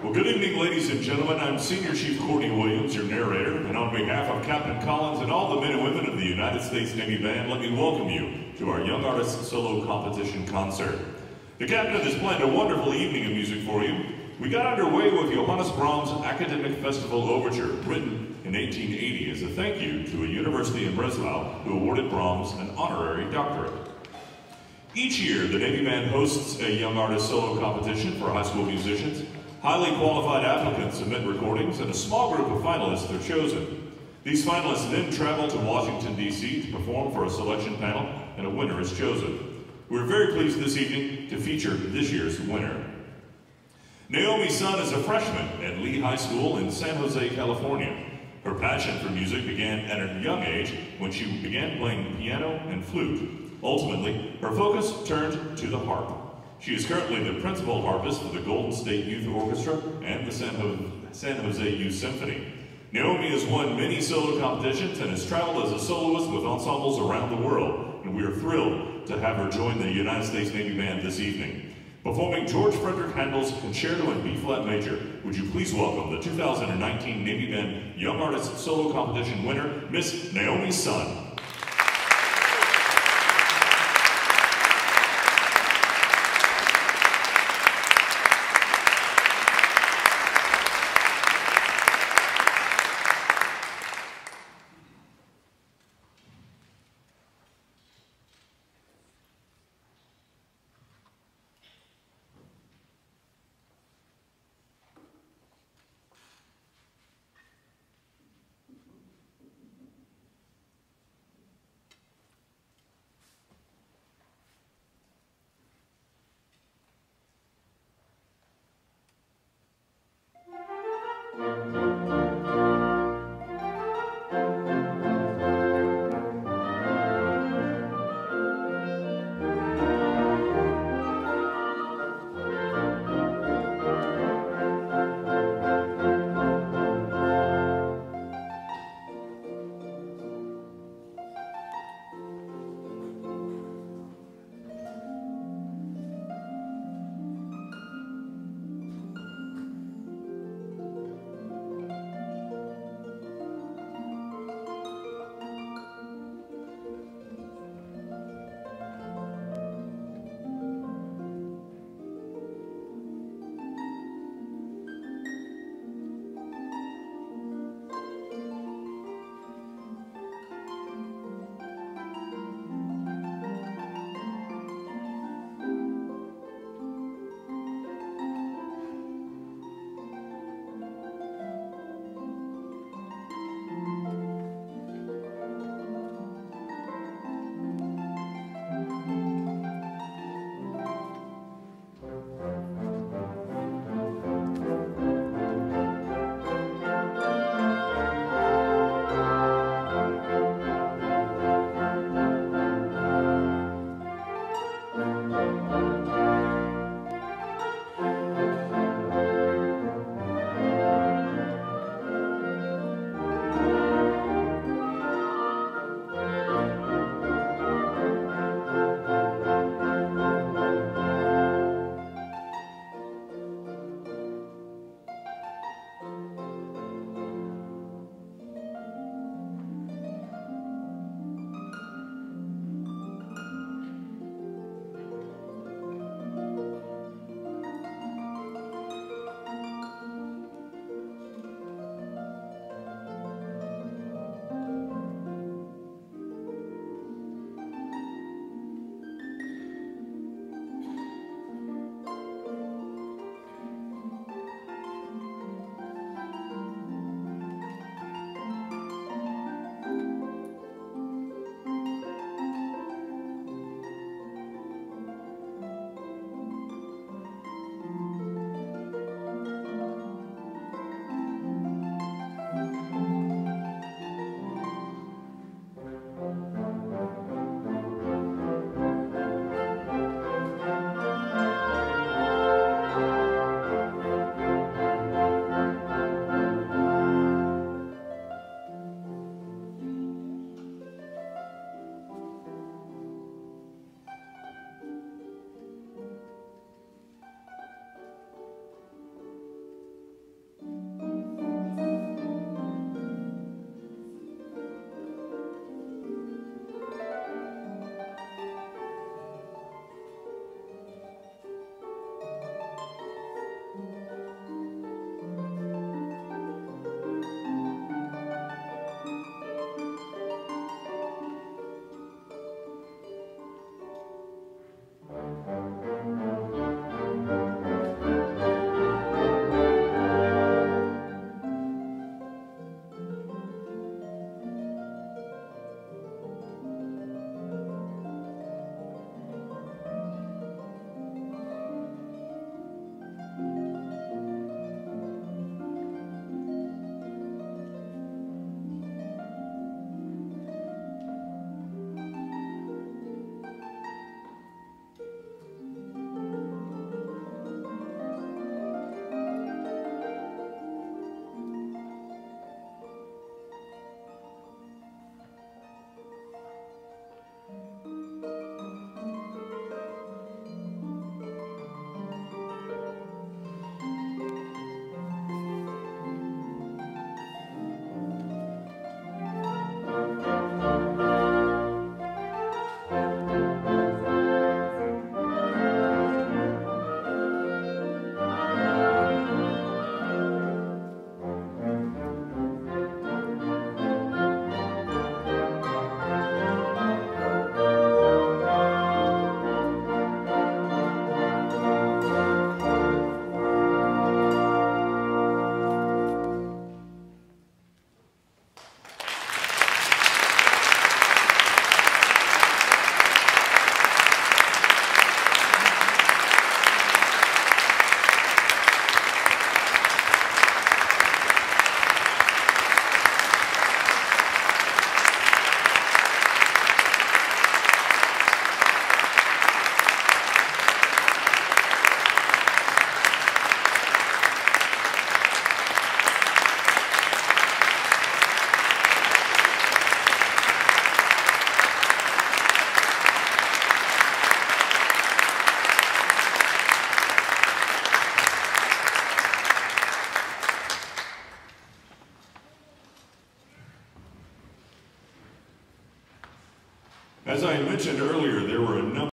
Well, good evening, ladies and gentlemen. I'm Senior Chief Courtney Williams, your narrator, and on behalf of Captain Collins and all the men and women of the United States Navy Band, let me welcome you to our Young Artist Solo Competition concert. The captain has planned a wonderful evening of music for you. We got underway with Johannes Brahms' Academic Festival Overture, written in 1880 as a thank you to a university in Breslau who awarded Brahms an honorary doctorate. Each year, the Navy Band hosts a Young Artist Solo Competition for high school musicians. Highly qualified applicants submit recordings, and a small group of finalists are chosen. These finalists then travel to Washington, D.C. to perform for a selection panel, and a winner is chosen. We're very pleased this evening to feature this year's winner. Naomi Sun is a freshman at Lee High School in San Jose, California. Her passion for music began at a young age when she began playing the piano and flute. Ultimately, her focus turned to the harp. She is currently the principal harpist for the Golden State Youth Orchestra and the San Jose Youth Symphony. Naomi has won many solo competitions and has traveled as a soloist with ensembles around the world, and we are thrilled to have her join the United States Navy Band this evening. Performing George Frederick Handel's Concerto in B-flat Major, would you please welcome the 2019 Navy Band Young Artist Solo Competition winner, Miss Naomi Sun. As I mentioned earlier, there were a number